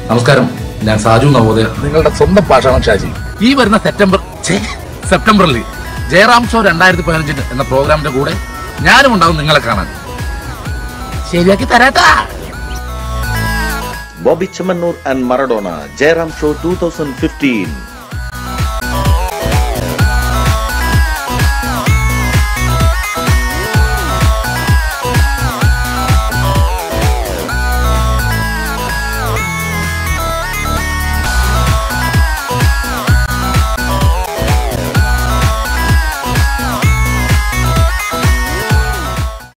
നമസ്കാരം, ഞാൻ സാജു നവോദയ, നിങ്ങളുടെ സ്വന്തം പാഷാണം ഷാജി. ഈ വരുന്ന സെപ്റ്റംബറിൽ ജയറാം ഷോ 2015 എന്ന പ്രോഗ്രാമിന്റെ കൂടെ ഞാനും ഉണ്ടാവും നിങ്ങളെ കാണാൻ. ശരിയാക്കി തരാട്ടാ. Bobby Chamanur and Maradona, Jayaram Show 2015.